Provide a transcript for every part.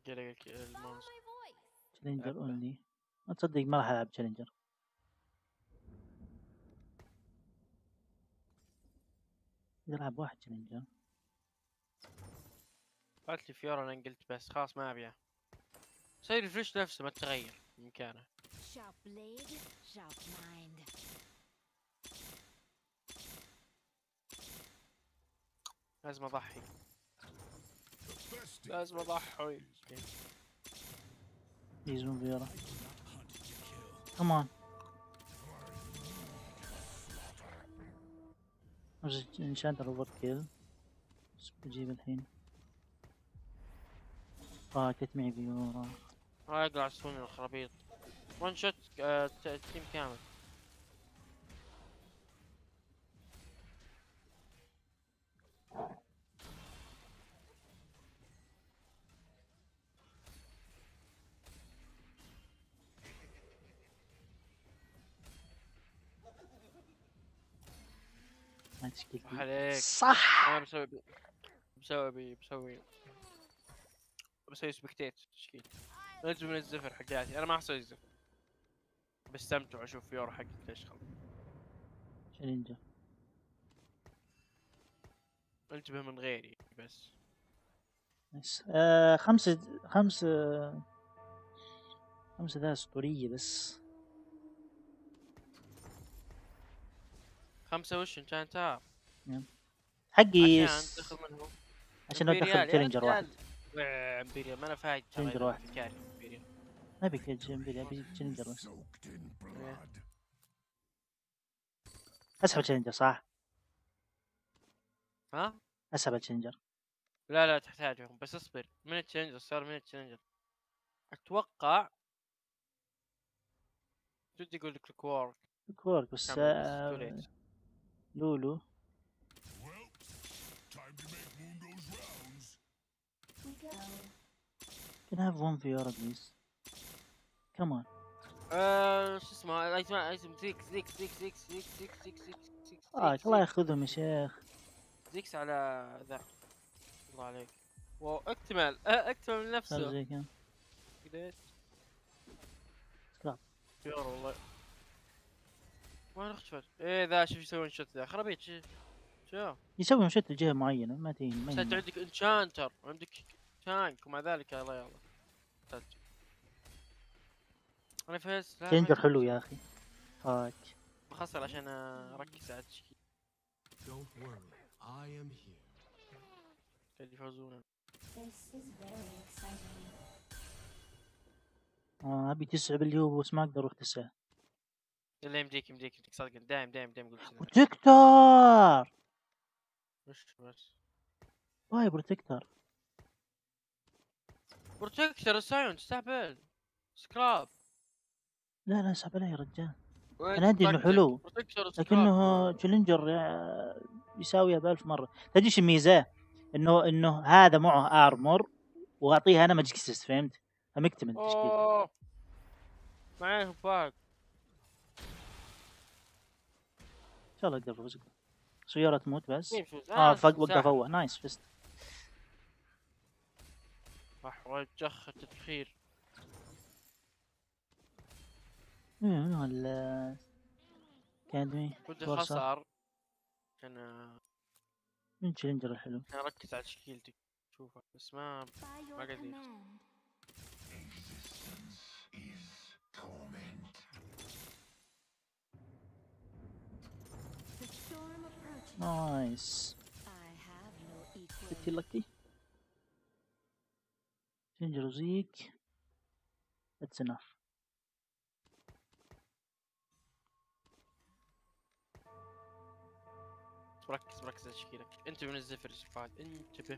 لك الماوس. تشالنجر اونلي. ما تصدق ما راح العب تشالنجر. العب واحد تشالنجر. قالت لي فيورا انا قلت بس خلاص ما ابيها. سوي ريفرش نفسه ما تغير من مكانه. لازم اضحي. لازم اضحي. يزون فيورا. كمان. انشانتر اوفر كيل. بس بجيب الحين. راكت معي فيورا. اقلع السوني الخرابيط. وان شوت تيم كامل. ما تشكيل عليك. صح. انا بسوي سبكتيت تشكيل. لازم من الزفر حقاتي انا ما اسوي الزفر. بستمتع واشوف فيورا حقتي تشخل. تشالنجر. انتبه من غيري بس. نايس. خمسة ذا اسطورية بس. 5 وش انشانتار. حقي عشان تاخذ منهم عشان ادخل تشالنجر واحد. امبيريال ما انا فايد تشالنجر واحد. كاري امبيريال. ما ابي امبيريال، ابي تشالنجر بس. اسحب تشالنجر صح؟ ها؟ اسحب تشالنجر. لا تحتاجهم بس اصبر. من التشالنجر صار من التشالنجر. اتوقع جد يقول لك الكوارك. كورك بس. لولو. Can I have one Fiora please? Come on. شو اسمه اسم زيكس الله ياخذهم يا شيخ. زيكس على ذا. الله عليك. واو اكتمل اكتمل من نفسه. زي كذا. قديت. سكراب. فيورا والله. ما اختفت. ايه ذا شوف يسوي شوت ذا خرابيط. شو يسوي مشت لجهة معينة ما تين. بس انت عندك انشانتر وعندك تانك ومع ذلك يلا انا فاز. تشالنجر حلو يا اخي. هاك. بخسر عشان اركز على التشكيل. اللي يفوزون. ابي 9 باليوبو بس ما اقدر اروح 9. الا يمديك صدق دايم قلت بروتكتور. وش بس واي بروتكتور السايون تستهبل. سكراب. لا سحب عليه يا رجال. انا ادري انه حلو لكنه تشالنجر يساويها ب1000 مرة. تدري ايش الميزة؟ انه هذا معه ارمور واعطيها انا ماجيك سيست. فهمت؟ فمكتمل التشكيل. معاه فاق. ان شاء الله اقدر افوز. سيارة تموت بس. فق وقف هو. نايس فست. راح وجخ التدخير. ال كادمي ودي خسر عشان من تشالنجر الحلو. اركز على تشكيلتي شوفها بس ما قدرت. نايس. pretty lucky. تشالنجر وزيك. that's enough. ركز على تشكيلك. انت من الزفر فهد انتبه.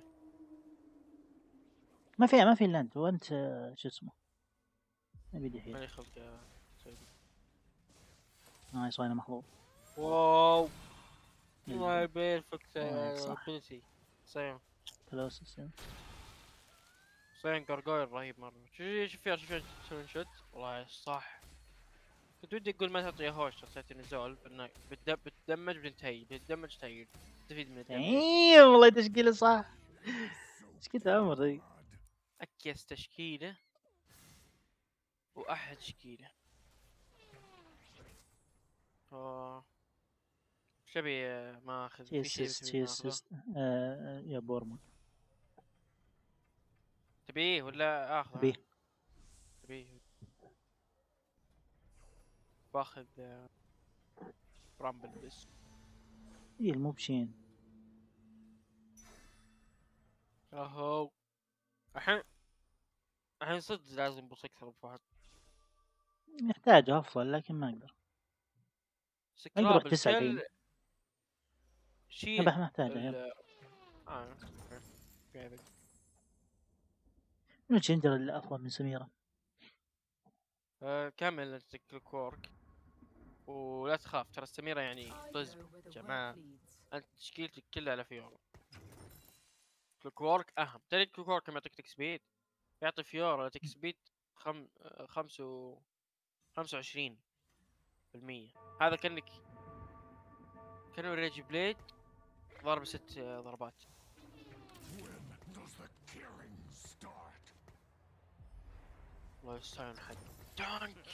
ما في الا انت وانت شو اسمه ما بيدي حيل. مالي خلق يا سيدي. نايس. وانا محظوظ. واو ماي بيرفكت ابيلتي. سيم كلوسس. سيم جارجويل رهيب مره. شوف تسوي شوت والله صح. كنت ودي اقول ما تعطيه هوش شخصية نزول انه بتدمج بتنتهي بتدمج تهيل تستفيد من الدمج. والله تشكيله صح. ايش كنت عمر ذي؟ اكيس تشكيله واحد تشكيله. شبي ماخذ في شيء تشي ماخذه. اسيست يا بورمون تبيه ولا اخذه؟ بيه تبيه. باخذ رامبل بس. ايه الموبشين اهو الحين صدق لازم بوص اكثر بفهد. يحتاجه افضل لكن ما اقدر. اقدر اروح 9 الحين. شيل ما احتاجه يلا. من الجندر اللي افضل من سميرة؟ كمل الكلوكورك ولا تخاف، ترى السميرة يعني طز جماعة. انت تشكيلتك كلها على فيورا. كلوكورك اهم. تدري الكلوكورك كم يعطيك سبيد؟ يعطي فيورا سبيد 25%. هذا كانه ريجي بليد ضرب 6 ضربات. الله يستعين حق تانك.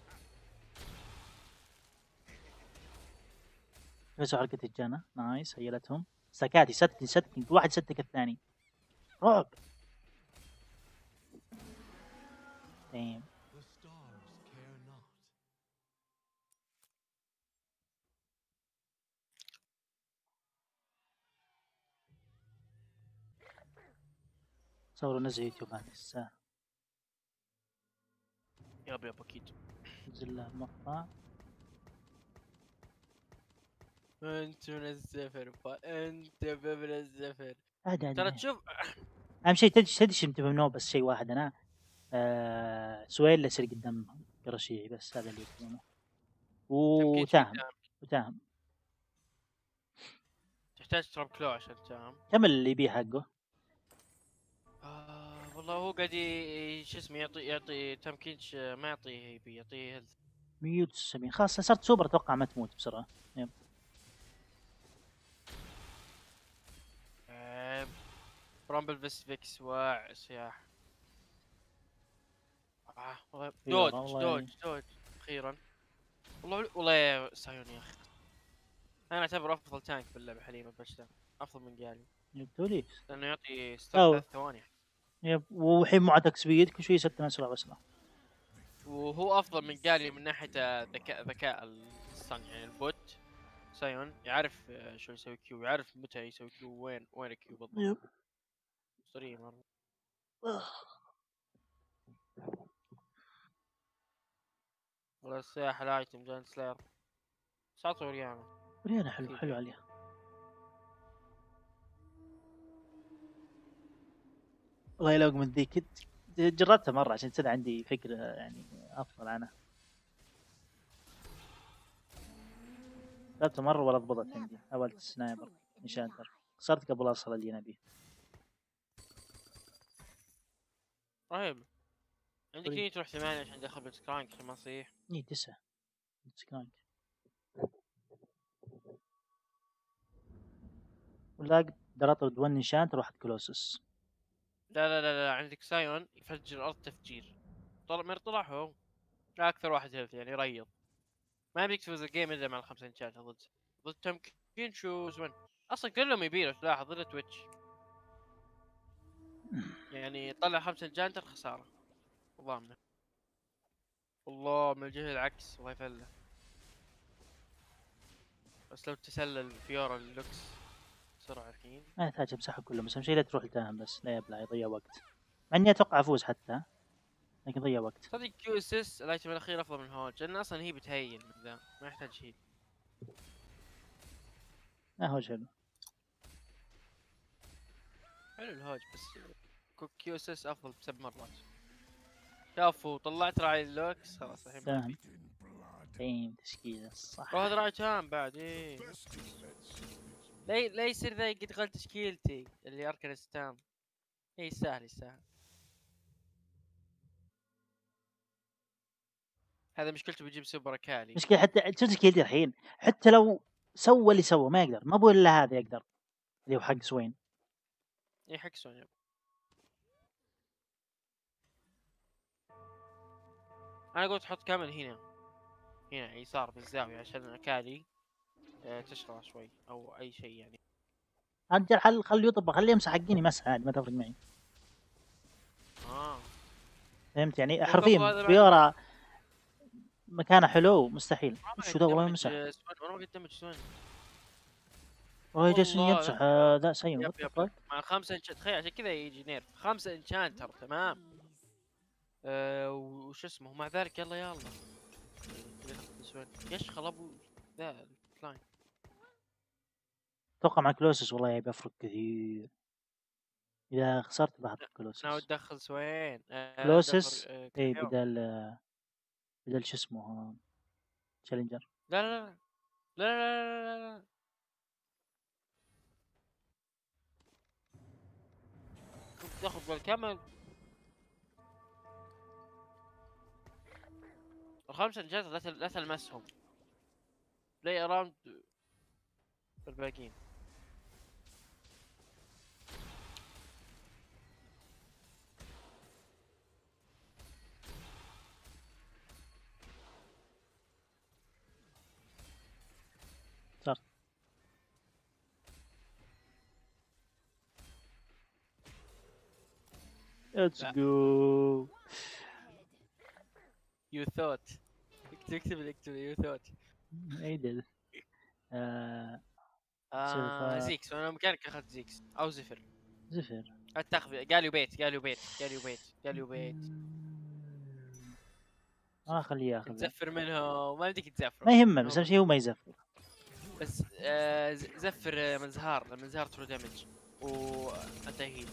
رجعوا حركة الجنة نايس هيلتهم. سكاتي ستني كل واحد ستك الثاني. رعب. دايم. صوروا نزل يوتيوب هذه الساعة. يب اكيد. نزل له مقطع. انت من الزفر انت من الزفر. عادي ترى تشوف اهم شيء تدري شو انتبه منه بس شيء واحد انا سويل يصير قدام قرشيعي بس هذا اللي يكونه وتاهم. تحتاج تراب كلو عشان تاهم. كم اللي يبيه حقه؟ والله هو قاعد شو اسمه يعطي تمكين ما يعطيه يعطيه هيلث 170 خلاص صرت سوبر اتوقع ما تموت بسرعة. يب. رامبل بس فيكس واع سياح. دوج اخيرا. والله يا سايون يا اخي انا اعتبر افضل تانك باللعبه حاليا بشتغل افضل من قالي. جبتولي لانه يعطي ستوب 3 ثواني. يب والحين معتك سبيد كل شوي 6 اسرع بسرعة. وهو افضل من قالي من ناحيه ذكاء الصنع يعني البوت. سايون يعرف شو يسوي كيو، يعرف متى يسوي كيو وين كيو بالضبط. يب. سريع مره. والله السياح الايتم جان سلاير 9 ريال. ريانا حلو عليها. والله لو من ذيك جربتها مرة عشان تصير عندي فكرة يعني افضل عنها. جربتها مرة ولا ضبطت عندي. حاولت سنايبر نشانتر صرت قبل اصل اللي نبيه. رهيب. عندك لين تروح 8 عشان دخل بالسكرانك عشان ما يصيح. 9 سكرانك. ولا قدرت ود1 نشان تروح كلوسس. لا عندك سايون يفجر الارض تفجير. طلع هو لا اكثر واحد هيلث يعني ريض. ما يمديك تفوز الجيم الا مع ال5 انشات ضد تمكين شوز وين اصلا كلهم يبيله تلاحظ الا تويتش. يعني طلع 5 انشانتر خساره ضامنه. والله من الجهه العكس الله يفله. بس لو تسلل فيورا اللوكس بسرعه الحين ما يحتاج امسحه كله بس اهم شيء لا تروح لتاهم بس لا يبلع يضيع وقت. مع اني اتوقع افوز حتى لكن ضيع وقت. صدق كيو اس اس الايتم الاخير افضل من هوج لان اصلا هي بتهيل من ذا ما يحتاج هيل. هو حلو. حلو الهوج بس كيو اس اس افضل ب7 مرات. شافوا طلعت راعي اللوكس خلاص الحين تايم تشكيله صح. هذا راعي تام بعد ايه. لا يصير ذا قد غلط تشكيلتي اللي اركن ستام. ايه يستاهل هذا مشكلته بيجيب سوبر كالي. مشكلة حتى شوف تشكيلتي الحين حتى لو سوى اللي سوى ما يقدر ما ابغى الا هذا يقدر اللي هو حق سوين. ايه حق سوين انا قلت حط كامل هنا، هنا يسار بالزاويه عشان اكالي تشرب شوي او اي شيء يعني. رجال حل خليه يطبخ، خليه يمسح حقيني مسح عادي ما تفرق معي. اه فهمت يعني والكفو حرفيا هذا بعد فيورا مكانه حلو مستحيل. ما شو ذا والله قد يمسح دمج سوين، والله ما قد دمج سوين. والله جالس والله يمسح. لما ذا سيء يب وات ذا يب يب فك. مع 5 انشان، تخيل عشان كذا يجي نيرف 5 انشانتر تمام. وش اسمه مع ذلك يلا يلا ايش خلبوا ذا اللاين. اتوقع مع كلوسس والله بيفرق كثير اذا خسرت بعد انا كلوسس. تدخل سوين كلوسس اي كافيو. بدل شو اسمه تشالنجر. لا لا لا لا لا لا لا تاخذ بالكامل. الخمسة انجاز لا تلمسهم، بلاي اراوند الباقيين. صار ليتس لا. جو. يو ثوت اكتب يو ثوت. اي ديد سيلفر زيكس انا مكانك اخذت زيكس او زفر. زفر. اتخذ قالوا بيت قالوا بيت قالوا بيت قالوا بيت. ما اخليه ياخذ. تزفر منهم ما بدك تزفر. ما يهمه بس اهم شيء هو ما يزفر. بس زفر منزهار، منزهار ترو دامج وانت هيل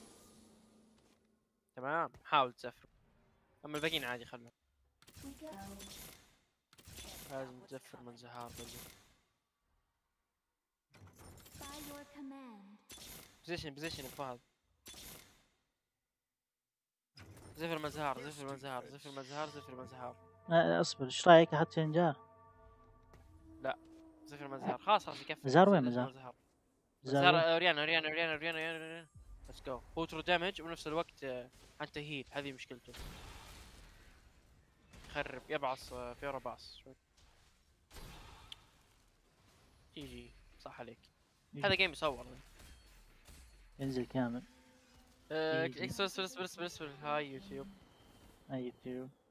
تمام. حاول تزفر اما الباقيين عادي خلهم. لازم تزفر منزهار بوزيشن فهد. زفر منزهار زفر منزهار زفر منزهار زفر منزهار. اصبر ايش رايك احط شنجار؟ لا زفر منزهار خلاص يكفي. مزار وين مزار؟ منزهار زار ريانا ليتس جو. هو ترو دامج وبنفس الوقت انت هيل، هذه مشكلته. يخرب يبعص فيورا باص شوي. جي صح عليك. هذا جيم يصور. ينزل كامل. بس هاي يوتيوب. اي يوتيوب.